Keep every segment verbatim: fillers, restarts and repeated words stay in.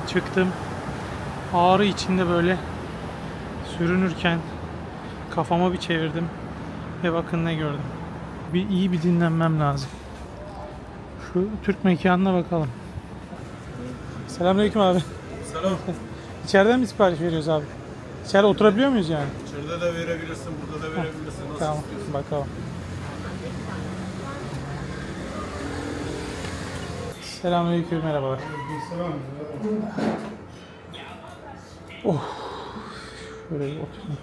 çıktım. Ağrı içinde böyle sürünürken kafama bir çevirdim ve bakın ne gördüm. Bir iyi bir dinlenmem lazım. Şu Türk mekanına bakalım. Selamünaleyküm abi. Selam. İçeriden mi sipariş veriyoruz abi? İçeride oturabiliyor muyuz yani? İçeride de verebilirsin, burada da verebilirsin. Nasıl Tamam, istiyorsun? bakalım. Selamünaleyküm, merhabalar. Selam. Oh, şöyle bir oturayım.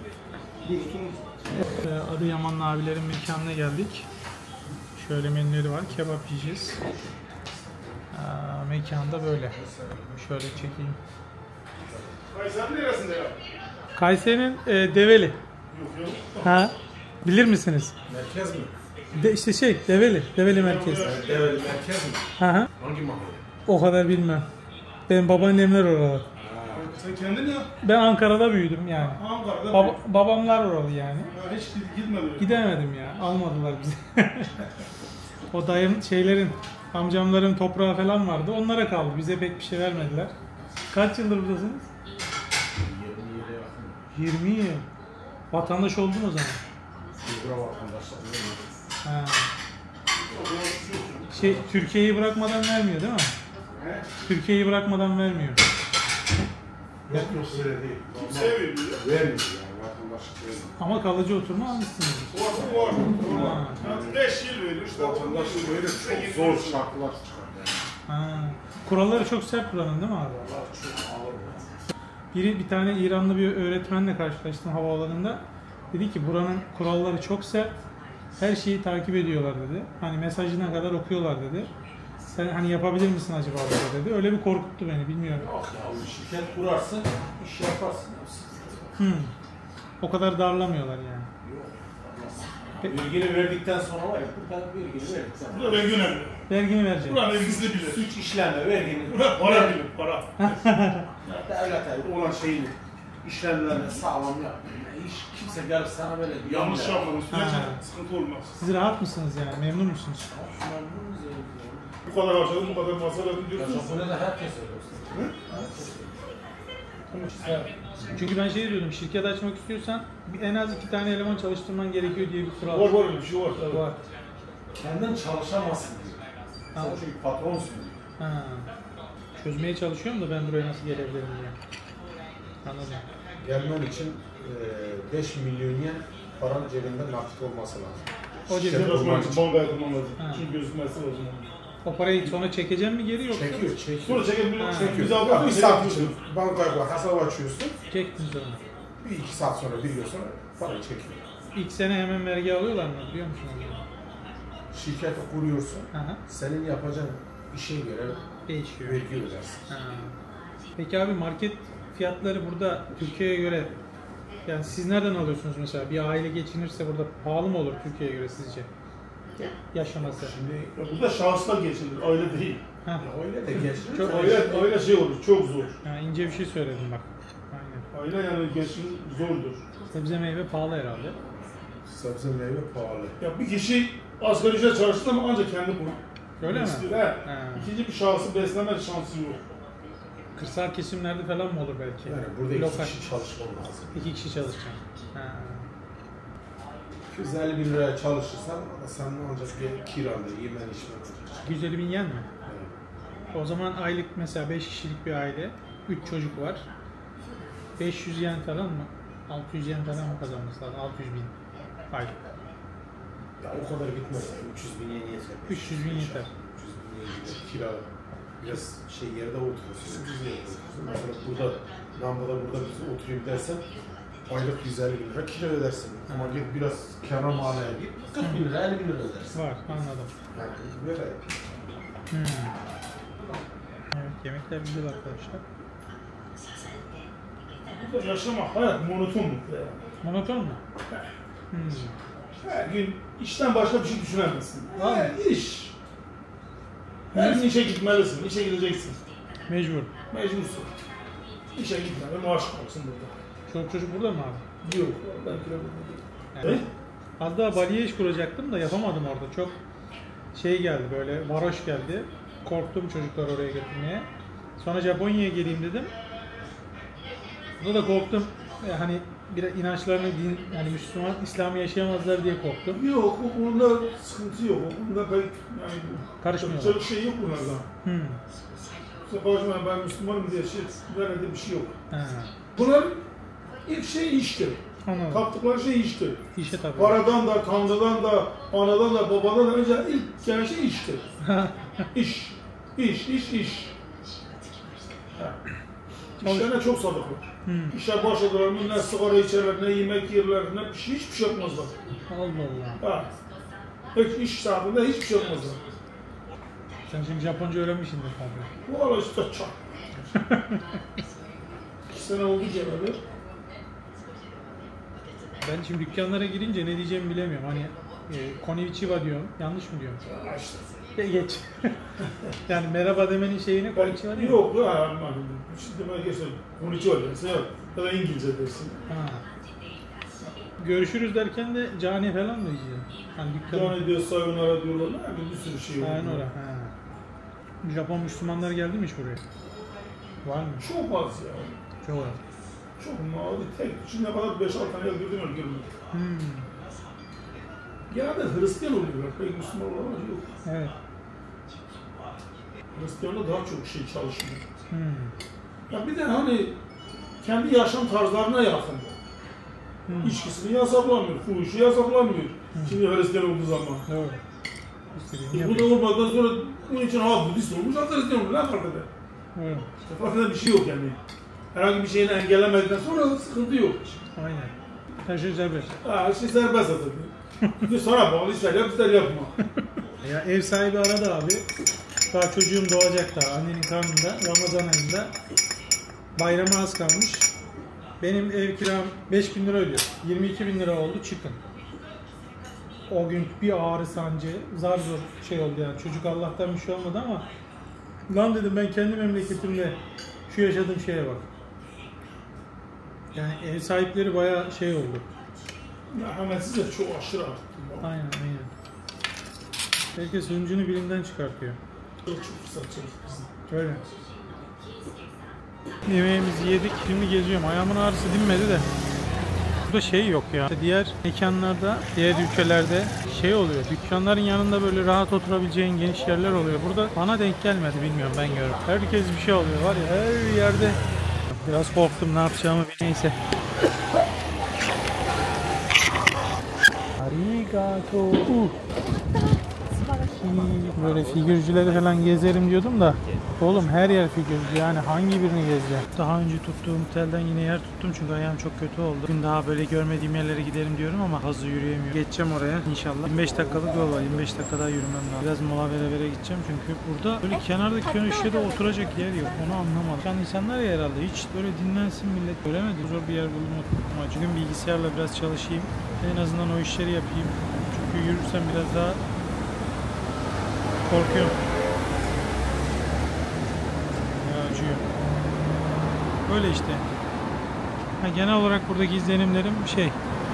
Ee, Adıyamanlı abilerin mekanına geldik. Şöyle menüleri var, kebap yiyeceğiz. Ee, mekanda böyle. Şöyle çekeyim. Kayseri neresinde ya? Kayseri'nin e, Develi. Yok yok. Ha, bilir misiniz? Merkez mi? De, işte şey, Develi, Develi merkez. Evet, merkez mi? Hı hı. Hangi mahalle? O kadar bilmem. Benim babaannemler oralı. Sen kendin ya? Ben Ankara'da büyüdüm yani. Ankara'da Bab babamlar oralı yani. ya hiç gitmedim. Gidemedim ya. Almadılar bizi. O dayım şeylerin, amcamların toprağı falan vardı. Onlara kaldı. Bize pek bir şey vermediler. Kaç yıldır buradasınız? yirmi yıl. Vatandaş oldun o zaman. Bura vatandaşlar. Ha. Şey, Türkiye'yi bırakmadan vermiyor değil mi? He? Türkiye'yi bırakmadan vermiyor. Yok yok öyle değil. Kimse vermiyor. Vermiyor yani vatandaşlık vermiyor. Ama kalıcı oturma almışsınız. Var var. Ha. beş yıl veriyor işte. Vatandaşlık verir. Çok zor şartlar çıkar yani. Ha. Kuralları çok sert buranın değil mi abi? Çok ağır. Biri, bir tane İranlı bir öğretmenle karşılaştım havaalanında. Dedi ki buranın kuralları çok sert. Her şeyi takip ediyorlar dedi. Hani mesajına kadar okuyorlar dedi. Sen hani yapabilir misin acaba burada dedi. Öyle bir korkuttu beni, bilmiyorum. Yok ya bir şirket kurarsın, iş yaparsın. Hmm. O kadar darlamıyorlar yani. Yok. Vergini verdikten sonra var ya, burada vergini verdikten sonra. Burada vergi önemli. Vergini vereceğim. Buranın vergisini bilir. Suç işleme, vergini. Burada para bilir, para. Devlet ayıbı olan şeyini, işlemlerini sağlam yapmıyor. Hiç kimse gelip sana böyle Yanlış yapmanın üstüne Ha. sıkıntı olmaz. Siz rahat mısınız yani? Memnun musunuz? Bu kadar harcadım, bu kadar masraf ettim diyorsunuz. Bunu da herkes öyle. Çünkü ben şey diyordum, şirket açmak istiyorsan bir- en az iki tane eleman çalıştırman gerekiyor diye bir kural Var var öyle bir şey var. Tabii. var. Kendin çalışamazsın diyor. Ha. Sen çünkü patronsun diyor. Ha. Çözmeye çalışıyorum da ben buraya nasıl gelebilirim diye. Anladım. Gelmen için beş milyon yen paranın cebinde nakit olması lazım. O Şirket cebinde Çalışmak kurmak için için. bankaya yatırmam lazım. Ha. Çünkü gözükmezse lazım. O parayı sonra çekeceğim mi geri yoksa? Çekiyor, çekiyor. Sonra çekebilir Ha. misin? Çekiyor. Bize Ya almak bir saat için bankaya koy, hesap açıyorsun. Çektin sonra. Bir iki saat sonra, bir gün sonra parayı çekiyor. İlk sene hemen vergi alıyorlar mı biliyor musun? Şirketi kuruyorsun, Aha. senin yapacağın işe göre Değişiyor. vergi ödersin. Ha. Peki abi market fiyatları burada Türkiye'ye göre, yani siz nereden alıyorsunuz mesela? Bir aile geçinirse burada pahalı mı olur Türkiye'ye göre sizce? Yaşaması. Şimdi Ya burada şahıslar geçinir, aile değil. Heh. ya öyle de geçirir. Çok- Aile, aile şey olur, çok zor. Ha, ince bir şey söyledim bak. Aynen. Aile yani geçinir zordur. Sebze meyve pahalı herhalde. Sebze meyve pahalı. Ya bir kişi asgari ücret çalıştı ama ancak kendi bunu. Öyle mi? besliyor. He. Ha. İkinci bir şahsı besleme şansı yok. Kırsal kesimlerde falan mı olur belki? Yani burada iki Lokal. kişi çalışman lazım. İki kişi çalışacak. Ha. iki yüz elli bin liraya çalışırsan sen ancak bir kiralı, yemen içmen olacak. iki yüz elli bin yen mi? Evet. O zaman aylık mesela beş kişilik bir aile, üç çocuk var. beş yüz yen falan mı? altı yüz yen falan mı kazanması lazım? altı yüz bin aylık. Ya o kadar gitmez. üç yüz bin yen yeter. üç yüz bin yeter. üç yüz bin yen gider. Kira biraz şey yerde oturuyorsun. Ucuz yerde oturuyorsun. Mesela burada, lambada burada biz oturayım dersen aylık yüz elli bin lira kira ödersin. Ama git biraz kenar mahalleye git kırk bin lira, elli bin lira ödersin. Var, anladım. Yani böyle Hmm. Evet, yemekler güzel arkadaşlar. Burada yaşamak, hayat monoton mu? Monoton mu? Hmm. Her gün işten başka bir şey düşünemezsin. Abi. Her iş. Her gün işe gitmelisin, işe gideceksin. Mecbur. Mecbursun. İşe gitme ve maaş kalsın burada. Çocuk çocuk burada mı abi? Yok, belki de burada değil. Yani, az daha Bali'ye iş kuracaktım da yapamadım orada. Çok şey geldi böyle, varoş geldi. Korktum çocuklar oraya götürmeye. Sonra Japonya'ya geleyim dedim. Burada da korktum. E, hani bir inançlarını, din, yani Müslüman, İslam'ı yaşayamazlar diye korktum. Yok, o konuda sıkıntı yok. O konuda pek yani Karışmıyorlar. çok şey yok bunlardan. Hmm. İşte karışmayan ben Müslümanım diye şey, böyle bir şey yok. Ha. Bunlar ilk şey iştir. Anladım. Kaptıkları şey iştir. İşe tabii. Paradan da, tanrıdan da, anadan da, babadan da önce ilk gelen şey iştir. İş, iş, iş, iş. Ha. İşlerine çok sadıklar. Hmm. İşe başladılar mı ne sigara içerler, ne yemek yerler, ne bir şey, hiçbir şey yapmazlar. Allah Allah. Ha. Hiç iş saatinde hiçbir şey yapmazlar. Sen şimdi Japonca öğrenmişsindir tabii. Bu ara işte çak. İki sene oldu geleli. Ben şimdi dükkanlara girince ne diyeceğimi bilemiyorum. Hani e, konnichiwa diyorum. Yanlış mı diyorum? Ya işte. E, geç. Yani merhaba demenin şeyini konnichiwa değil mi? Yok ya, yani, şimdi ben geçtim. Konnichiwa dersin ya, ya da İngilizce dersin. Ha. Görüşürüz derken de cani falan mı diyeceğim? Hani dükkan... Yani diyor sayonara diyorlar, yani bir sürü şey Aynen oluyor. öyle. Ha. Japon Müslümanlar geldi mi hiç buraya? Var mı? Çok az ya. Çok var. Çok mavi tek. Şimdiye kadar beş altı tane öldürdüm öldürdüm. Hmm. Genelde Hristiyan oluyorlar, pek Müslüman olanlar yok. Evet. Hristiyanlar daha çok şey çalışıyor. Hmm. Ya bir de hani kendi yaşam tarzlarına yakın. Hmm. İçkisini yasaklamıyor, fuhuşu yasaklamıyor. Hmm. Şimdi Hristiyan olduğu zaman. Doğru. İstediğini E bu da yapıyor. olmadan sonra bunun için ha Budist olmuş, ha Hristiyan olmuş, ne fark eder? Evet. İşte fark eden bir şey yok yani. Herhangi bir şeyini engellemedikten sonra sıkıntı yok. Aynen. Her şey serbest. Ha, her şey serbest zaten. Bir sana bağlı, ister yap, ister yapma. Ya ev sahibi aradı abi. Daha çocuğum doğacak daha annenin karnında Ramazan ayında. Bayrama az kalmış. Benim ev kiram beş bin lira ödüyor. yirmi iki bin lira oldu çıkın. O gün bir ağrı sancı zar zor şey oldu yani. Çocuk Allah'tan bir şey olmadı ama lan dedim ben kendi memleketimde şu yaşadığım şeye bak. Yani ev sahipleri bayağı şey oldu. Merhametsiz de çok aşırı arttı. Aynen aynen. Herkes hıncını birinden çıkartıyor. Çok çok fırsat çalıştırsın. Öyle. Yemeğimizi yedik, şimdi geziyorum. Ayağımın ağrısı dinmedi de. Burada şey yok ya. Diğer mekanlarda, diğer ülkelerde şey oluyor. Dükkanların yanında böyle rahat oturabileceğin geniş yerler oluyor. Burada bana denk gelmedi, bilmiyorum, ben gördüm. Herkes bir şey oluyor var ya, her yerde. Biraz korktum, ne yapacağımı bilmiyorum. Neyse. Arigato. Uh. Böyle figürcüleri falan gezerim diyordum da oğlum her yer figürcü, yani hangi birini gezeceğim? Daha önce tuttuğum otelden yine yer tuttum çünkü ayağım çok kötü oldu. Bugün daha böyle görmediğim yerlere gidelim diyorum ama fazla yürüyemiyorum. Geçeceğim oraya inşallah. yirmi beş dakikalık yol var. yirmi beş dakika daha yürümem lazım. Biraz mola vere vere gideceğim çünkü burada böyle kenarda köşede oturacak yer yok. Onu anlamadım. Yani insanlar ya herhalde hiç böyle dinlensin millet. Göremedim. Zor bir yer bulamadım. Ama bugün bilgisayarla biraz çalışayım. En azından o işleri yapayım. Çünkü yürürsem biraz daha korkuyorum. Ya acıyor. Böyle işte. Ha, genel olarak buradaki izlenimlerim şey.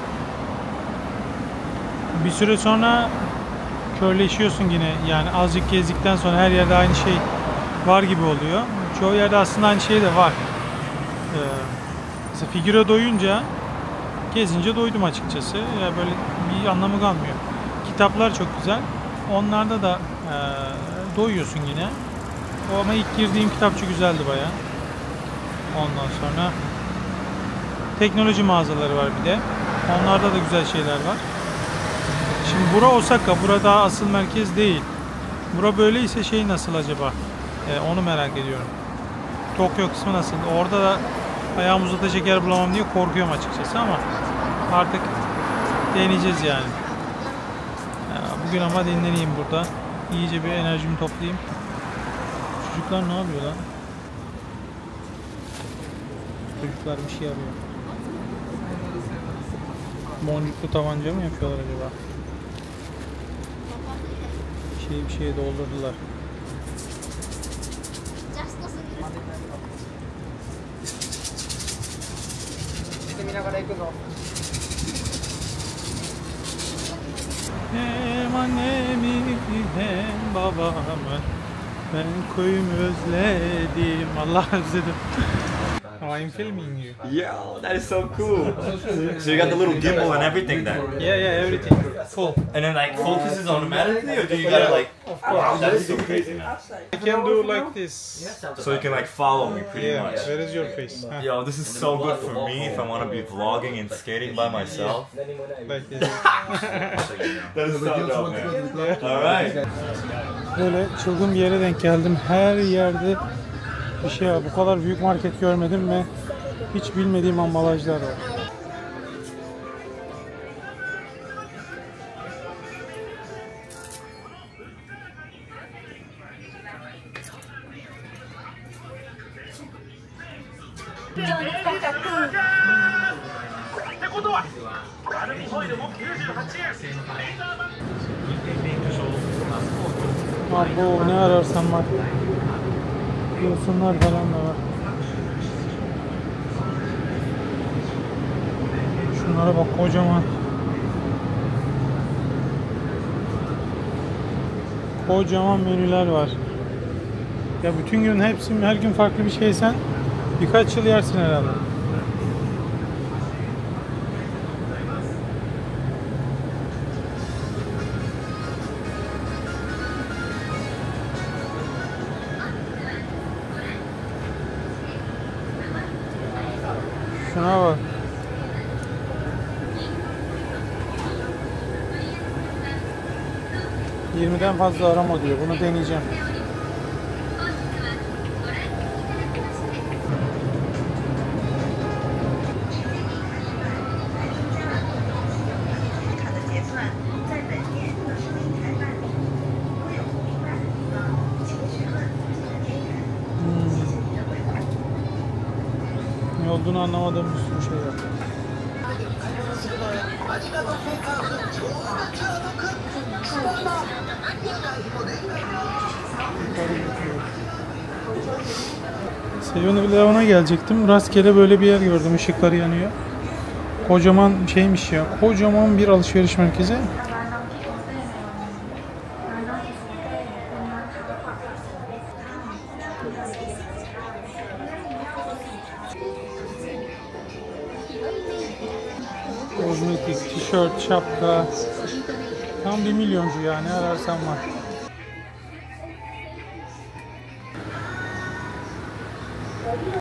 Bir süre sonra körleşiyorsun yine. Yani azıcık gezdikten sonra her yerde aynı şey var gibi oluyor. Çoğu yerde aslında aynı şey de var. Ee, mesela figüre doyunca gezince doydum açıkçası. Ya böyle bir anlamı kalmıyor. Kitaplar çok güzel. Onlarda da e, doyuyorsun yine. O ama ilk girdiğim kitapçı güzeldi bayağı. Ondan sonra teknoloji mağazaları var bir de. Onlarda da güzel şeyler var. Şimdi bura Osaka, burada asıl merkez değil. Bura böyleyse şey nasıl acaba? E, onu merak ediyorum. Tokyo kısmı nasıl? Orada da ayağımı uzatacak yer bulamam diye korkuyorum açıkçası ama artık deneyeceğiz yani. Bugün ama dinleneyim burada. İyice bir enerjimi toplayayım. Çocuklar ne yapıyor lan? Çocuklar bir şey arıyor. Boncuklu tabanca mı yapıyorlar acaba? Bir şey bir şeye doldurdular. Hem annemi hem babamı Ben koyumu özledim. Allah özledim. Oh, I'm filming you. Yo, that is so cool. So you got the little gimbal and everything then? Yeah, yeah, everything. Full. And then like focuses automatically, or do you gotta like? Wow, that is so crazy, man. I can do like this. So you can like follow me pretty Yeah, much. where is your face? Huh? Yo, this is so good for me if I want to be vlogging and skating by myself. Like this. That is so dope, man. Alright. Böyle çılgın bir yere denk geldim. Her yerde bir şey var. Bu kadar büyük market görmedim ve hiç bilmediğim ambalajlar var. Abo, ne ararsan var. Yosunlar falan da var. Şunlara bak, kocaman. Kocaman menüler var. Ya bütün gün hepsi, her gün farklı bir şeysen birkaç yıl yersin herhalde. Şuna bak. yirmiden fazla arama diyor. Bunu deneyeceğim. Ne olduğunu anlamadığım bir sürü şey var. seven eleven'a gelecektim. Rastgele böyle bir yer gördüm. Işıkları yanıyor. Kocaman şeymiş ya. Kocaman bir alışveriş merkezi. Kozmetik, tişört, şapka. Tam bir milyoncu yani, ararsan var.